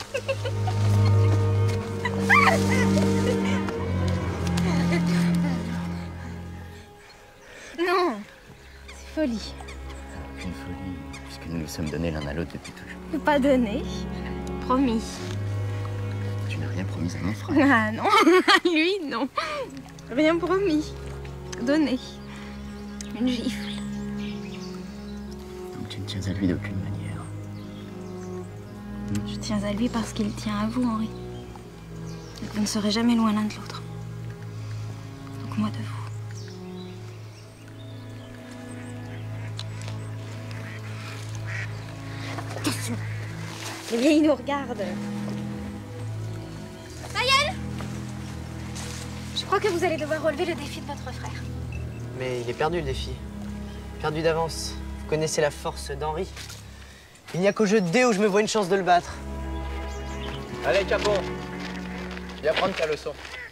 Non, c'est folie. Aucune folie, puisque nous nous sommes donnés l'un à l'autre depuis toujours. Je peux pas donner. Promis. Tu n'as rien promis à mon frère. Ah non, lui non. Rien promis. Donner. Une gifle. Donc tu ne tiens à lui d'aucune manière. Je tiens à lui parce qu'il tient à vous, Henri. Et que vous ne serez jamais loin l'un de l'autre. Donc moi de vous. Attention. Eh bien, il nous regarde. Mayel, je crois que vous allez devoir relever le défi de votre frère. Mais il est perdu, le défi. Perdu d'avance. Vous connaissez la force d'Henri. Il n'y a qu'au jeu de dés où je me vois une chance de le battre. Allez, Capon, viens prendre ta leçon.